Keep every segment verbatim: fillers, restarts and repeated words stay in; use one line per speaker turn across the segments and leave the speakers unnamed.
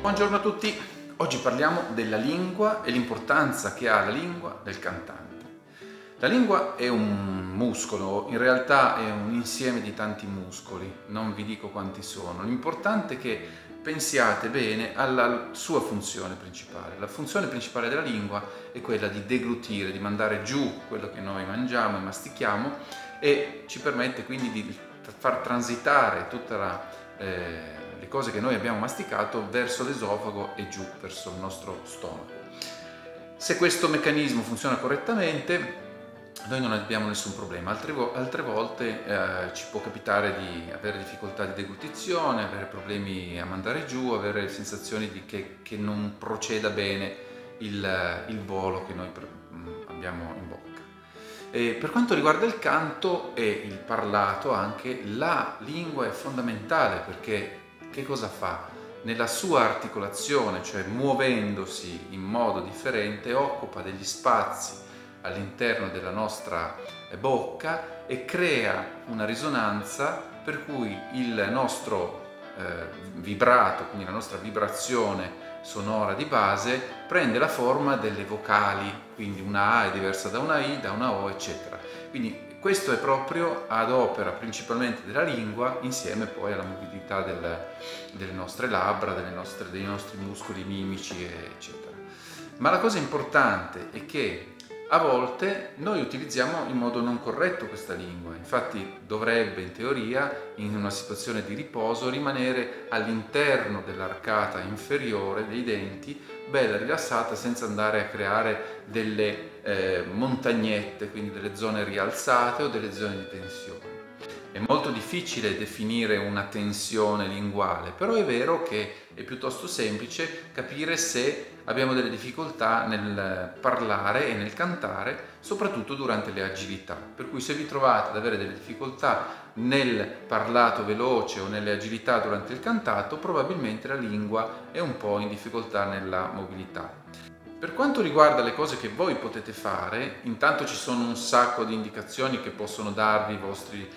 Buongiorno a tutti, oggi parliamo della lingua e l'importanza che ha la lingua nel cantante. La lingua è un muscolo, in realtà è un insieme di tanti muscoli, non vi dico quanti sono. L'importante è che pensiate bene alla sua funzione principale. La funzione principale della lingua è quella di deglutire, di mandare giù quello che noi mangiamo e mastichiamo e ci permette quindi di far transitare tutta la... Eh, le cose che noi abbiamo masticato verso l'esofago e giù verso il nostro stomaco. Se questo meccanismo funziona correttamente, noi non abbiamo nessun problema. Altre, vo altre volte eh, ci può capitare di avere difficoltà di deglutizione, avere problemi a mandare giù, avere sensazioni di che, che non proceda bene il, il bolo che noi abbiamo in bocca. E per quanto riguarda il canto e il parlato, anche la lingua è fondamentale, perché che cosa fa? Nella sua articolazione, cioè muovendosi in modo differente, occupa degli spazi all'interno della nostra bocca e crea una risonanza per cui il nostro eh, vibrato, quindi la nostra vibrazione sonora di base, prende la forma delle vocali, quindi una A è diversa da una I, da una O, eccetera. Quindi questo è proprio ad opera principalmente della lingua, insieme poi alla mobilità del, delle nostre labbra, delle nostre, dei nostri muscoli mimici, eccetera. Ma la cosa importante è che a volte noi utilizziamo in modo non corretto questa lingua. Infatti dovrebbe, in teoria, in una situazione di riposo, rimanere all'interno dell'arcata inferiore dei denti, bella rilassata, senza andare a creare delle eh, montagnette, quindi delle zone rialzate o delle zone di tensione. È molto difficile definire una tensione linguale, però è vero che è piuttosto semplice capire se abbiamo delle difficoltà nel parlare e nel cantare, soprattutto durante le agilità. Per cui se vi trovate ad avere delle difficoltà nel parlato veloce o nelle agilità durante il cantato, probabilmente la lingua è un po' in difficoltà nella mobilità. Per quanto riguarda le cose che voi potete fare, intanto ci sono un sacco di indicazioni che possono darvi i vostri,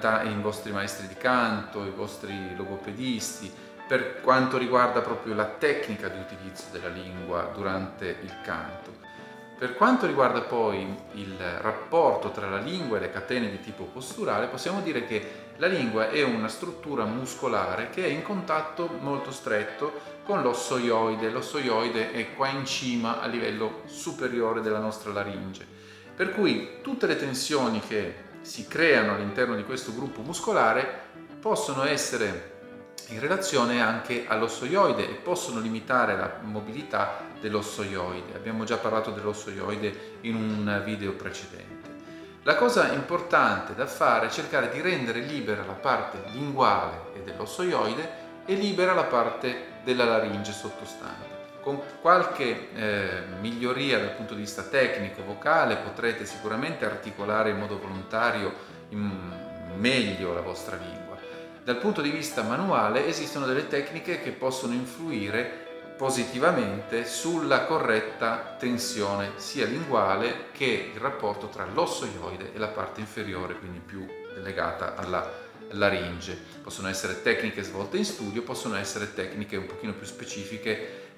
i vostri maestri di canto, i vostri logopedisti, per quanto riguarda proprio la tecnica di utilizzo della lingua durante il canto. Per quanto riguarda poi il rapporto tra la lingua e le catene di tipo posturale, possiamo dire che la lingua è una struttura muscolare che è in contatto molto stretto con l'ossoioide. L'ossoioide è qua in cima a livello superiore della nostra laringe. Per cui tutte le tensioni che si creano all'interno di questo gruppo muscolare possono essere in relazione anche all'ossoioide e possono limitare la mobilità dell'ossoioide. Abbiamo già parlato dell'ossoioide in un video precedente. La cosa importante da fare è cercare di rendere libera la parte linguale e dell'ossoioide e libera la parte della laringe sottostante. Con qualche eh, miglioria dal punto di vista tecnico, vocale, potrete sicuramente articolare in modo volontario in meglio la vostra lingua. Dal punto di vista manuale esistono delle tecniche che possono influire positivamente sulla corretta tensione sia linguale che il rapporto tra l'ossoioide e la parte inferiore, quindi più legata alla laringe. Possono essere tecniche svolte in studio, possono essere tecniche un pochino più specifiche,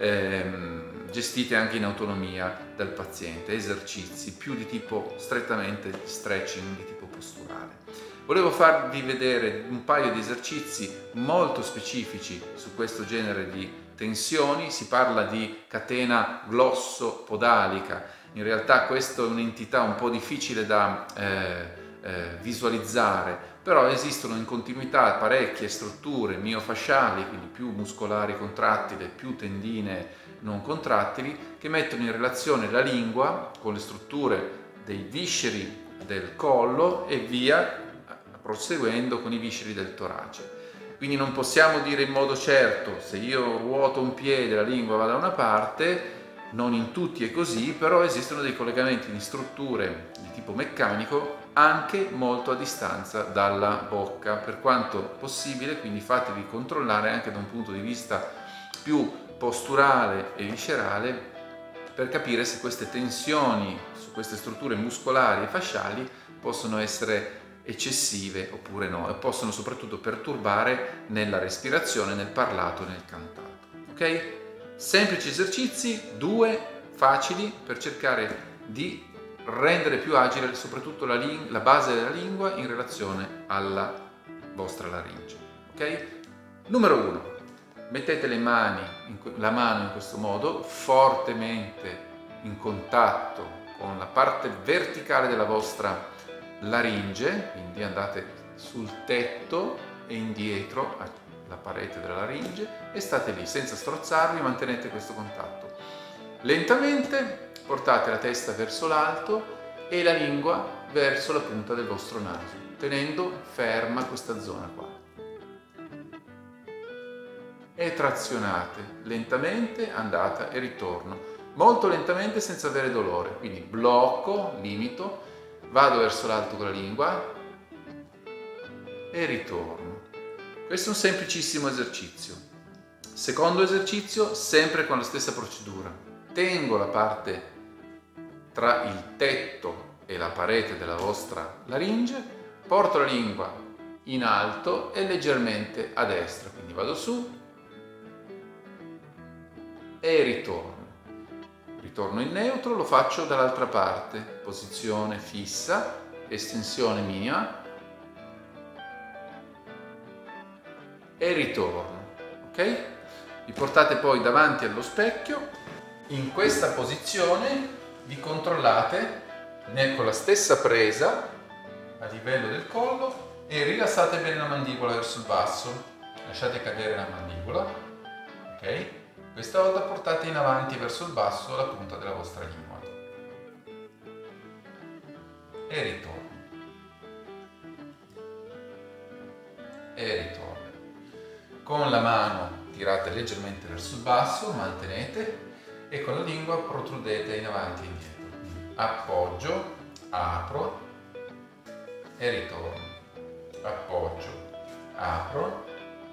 ehm, gestite anche in autonomia dal paziente, esercizi più di tipo strettamente stretching, di tipo posturale. Volevo farvi vedere un paio di esercizi molto specifici su questo genere di tensioni. Si parla di catena glossopodalica. In realtà questa è un'entità un po' difficile da eh, eh, visualizzare, però esistono in continuità parecchie strutture miofasciali, quindi più muscolari contrattili, più tendine non contrattili, che mettono in relazione la lingua con le strutture dei visceri del collo e via proseguendo con i visceri del torace. Quindi non possiamo dire in modo certo, se io ruoto un piede la lingua va da una parte, non in tutti è così, però esistono dei collegamenti di strutture di tipo meccanico anche molto a distanza dalla bocca, per quanto possibile, quindi fatevi controllare anche da un punto di vista più posturale e viscerale per capire se queste tensioni su queste strutture muscolari e fasciali possono essere eccessive oppure no, e possono soprattutto perturbare nella respirazione, nel parlato e nel cantato. ok? Semplici esercizi, due facili per cercare di rendere più agile soprattutto la, la base della lingua in relazione alla vostra laringe, ok? Numero uno, mettete le mani, la mano in questo modo, fortemente in contatto con la parte verticale della vostra laringe, quindi andate sul tetto e indietro alla parete della laringe e state lì senza strozzarvi, mantenete questo contatto. Lentamente portate la testa verso l'alto e la lingua verso la punta del vostro naso, tenendo ferma questa zona qua. E trazionate lentamente, andata e ritorno, molto lentamente senza avere dolore, quindi blocco, limito, vado verso l'alto con la lingua e ritorno. Questo è un semplicissimo esercizio. Secondo esercizio, sempre con la stessa procedura. Tengo la parte tra il tetto e la parete della vostra laringe, porto la lingua in alto e leggermente a destra, quindi vado su e ritorno. Ritorno in neutro, lo faccio dall'altra parte, posizione fissa, estensione minima e ritorno, ok? Vi portate poi davanti allo specchio, in questa posizione vi controllate con la stessa presa a livello del collo e rilassate bene la mandibola verso il basso, lasciate cadere la mandibola, ok? Questa volta portate in avanti verso il basso la punta della vostra lingua e ritorno e ritorno. Con la mano tirate leggermente verso il basso, mantenete e con la lingua protrudete in avanti e indietro. Appoggio, apro e ritorno. Appoggio, apro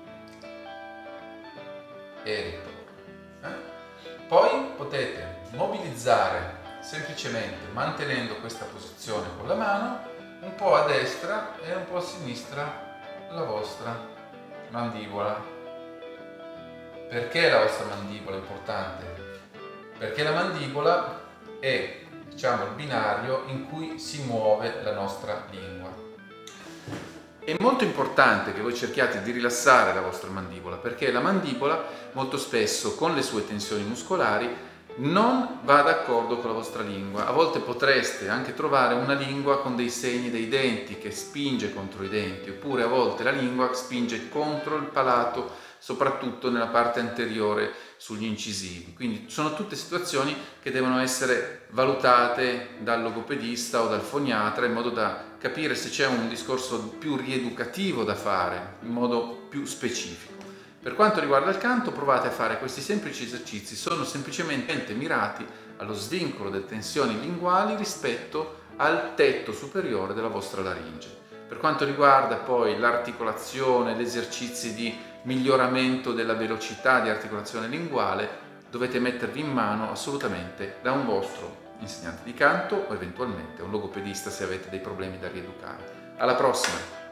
e ritorno. Eh? Poi potete mobilizzare semplicemente mantenendo questa posizione con la mano un po' a destra e un po' a sinistra la vostra mandibola. Perché la vostra mandibola è importante? Perché la mandibola è, diciamo, il binario in cui si muove la nostra lingua. È molto importante che voi cerchiate di rilassare la vostra mandibola, perché la mandibola molto spesso con le sue tensioni muscolari non va d'accordo con la vostra lingua. A volte potreste anche trovare una lingua con dei segni dei denti che spinge contro i denti, oppure a volte la lingua spinge contro il palato, soprattutto nella parte anteriore sugli incisivi. Quindi sono tutte situazioni che devono essere valutate dal logopedista o dal foniatra in modo da capire se c'è un discorso più rieducativo da fare, in modo più specifico. Per quanto riguarda il canto, provate a fare questi semplici esercizi, sono semplicemente mirati allo svincolo delle tensioni linguali rispetto al tetto superiore della vostra laringe. Per quanto riguarda poi l'articolazione, gli esercizi di miglioramento della velocità di articolazione linguale, dovete mettervi in mano assolutamente da un vostro insegnante di canto o eventualmente un logopedista se avete dei problemi da rieducare. Alla prossima!